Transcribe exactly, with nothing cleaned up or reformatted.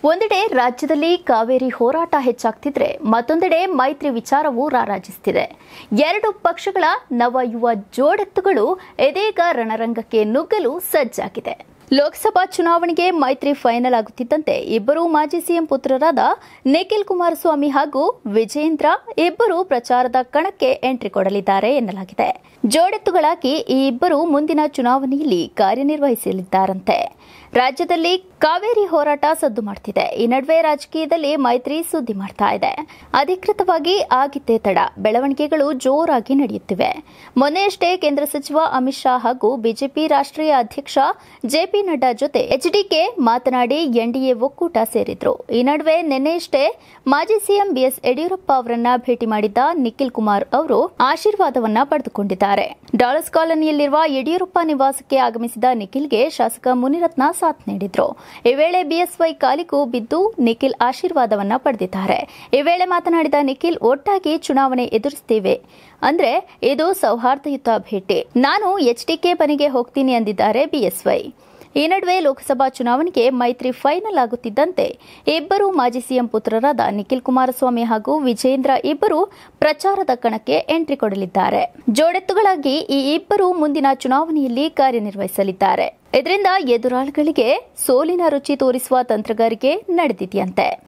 ಒಂದೆಡೆ ರಾಜ್ಯದಲ್ಲಿ ಕಾವೇರಿ ಹೋರಾಟ ಹೆಚ್ಚಾಗ್ತಿದ್ರೆ ಮತ್ತೊಂದೆಡೆ ಮೈತ್ರಿ ವಿಚಾರವೂ ರಾರಾಜಿಸುತ್ತಿದೆ. ಎರಡು ಪಕ್ಷಗಳ ನವ ಯುವ ಜೋಡೆತ್ತುಗಳು ಇದೀಗ ರಣರಂಗಕ್ಕೆ ನುಗ್ಗಲು ಸಜ್ಜಾಗಿದೆ. ಲೋಕಸಭಾ ಚುನಾವಣೆಗೆ ಮೈತ್ರಿ ಫೈನಲ್ ಆಗುತ್ತಿದ್ದಂತೆ ಇಬ್ಬರು ಮಾಜಿ ಸಿಎಂ ಪುತ್ರರಾದ ನಿಖಿಲ್ ಕುಮಾರಸ್ವಾಮಿ ಹಾಗೂ ವಿಜೇಂದ್ರ ಇಬ್ಬರು ಪ್ರಚಾರದ ಕಣಕ್ಕೆ ಎಂಟ್ರಿ ಕೊಡಲಿದ್ದಾರೆ ಎನ್ನಲಾಗಿದೆ. ಜೋಡೆತ್ತುಗಳಾಗಿ ಈ ಇಬ್ಬರು ಮುಂದಿನ ಚುನಾವಣೆಯಲ್ಲಿ ಕಾರ್ಯನಿರ್ವಹಿಸಲಿದ್ದಾರಂತೆ. ರಾಜ್ಯದಲ್ಲಿ ಕಾವೇರಿ ಹೋರಾಟ ಸದ್ದು ಮಾಡ್ತಿದೆ. ಈ ನಡುವೆ ರಾಜಕೀಯದಲ್ಲಿ ಮೈತ್ರಿ ಸುದ್ದಿ ಮಾಡ್ತಾ ಇದೆ. ಅಧಿಕೃತವಾಗಿ ಆಗಿದ್ದೇ ತಡ ಬೆಳವಣಿಗೆಗಳು ಜೋರಾಗಿ ನಡೆಯುತ್ತಿವೆ. ಮೊನ್ನೆಯಷ್ಟೇ ಕೇಂದ್ರ ಸಚಿವ ಅಮಿತ್ ಶಾ ಹಾಗೂ ಬಿಜೆಪಿ ರಾಷ್ಟ್ರೀಯ ಅಧ್ಯಕ್ಷ ಜೆಪಿ ನಡ್ಡಾ ಜೊತೆ ಎಚ್ಡಿಕೆ ಮಾತನಾಡಿ ಎನ್ಡಿಎ ಒಕ್ಕೂಟ ಸೇರಿದ್ರು. ಈ ನಡುವೆ ನಿನ್ನೆಯಷ್ಟೇ ಮಾಜಿ ಸಿಎಂ ಬಿಎಸ್ ಯಡಿಯೂರಪ್ಪ ಅವರನ್ನ ಭೇಟಿ ಮಾಡಿದ್ದ ನಿಖಿಲ್ ಕುಮಾರ್ ಅವರು ಆಶೀರ್ವಾದವನ್ನ ಪಡೆದುಕೊಂಡಿದ್ದಾರೆ. ಡಾಲರ್ಸ್ ಕಾಲೋನಿಯಲ್ಲಿರುವ ಯಡಿಯೂರಪ್ಪ ನಿವಾಸಕ್ಕೆ ಆಗಮಿಸಿದ ನಿಖಿಲ್ಗೆ ಶಾಸಕ ಮುನಿರತ್ನ ಸಾಥ್ ನೀಡಿದ್ರು. ಈ ವೇಳೆ ಬಿಎಸ್ವೈ ಕಾಲಿಗೂ ಬಿದ್ದು ನಿಖಿಲ್ ಆಶೀರ್ವಾದವನ್ನ ಪಡೆದಿದ್ದಾರೆ. ಈ ವೇಳೆ ಮಾತನಾಡಿದ ನಿಖಿಲ್, ಒಟ್ಟಾಗಿ ಚುನಾವಣೆ ಎದುರಿಸುತ್ತೇವೆ ಅಂದ್ರೆ ಇದು ಸೌಹಾರ್ದಯುತ ಭೇಟಿ. ನಾನು ಎಚ್ಡಿಕೆ ಮನೆಗೆ ಹೋಗ್ತೀನಿ ಎಂದಿದ್ದಾರೆ ಬಿಎಸ್ವೈ. ಈ ನಡುವೆ ಲೋಕಸಭಾ ಚುನಾವಣೆಗೆ ಮೈತ್ರಿ ಫೈನಲ್ ಆಗುತ್ತಿದ್ದಂತೆ ಇಬ್ಬರು ಮಾಜಿ ಸಿಎಂ ಪುತ್ರರಾದ ನಿಖಿಲ್ ಕುಮಾರಸ್ವಾಮಿ ಹಾಗೂ ವಿಜೇಂದ್ರ ಇಬ್ಬರು ಪ್ರಚಾರದ ಕಣಕ್ಕೆ ಎಂಟ್ರಿ ಕೊಡಲಿದ್ದಾರೆ. ಜೋಡೆತ್ತುಗಳಾಗಿ ಈ ಇಬ್ಬರು ಮುಂದಿನ ಚುನಾವಣೆಯಲ್ಲಿ ಕಾರ್ಯನಿರ್ವಹಿಸಲಿದ್ದಾರೆ. ಇದರಿಂದ ಎದುರಾಳಿಗಳಿಗೆ ಸೋಲಿನ ರುಚಿ ತೋರಿಸುವ ತಂತ್ರಗಾರಿಕೆ ನಡೆದಿದೆಯಂತೆ.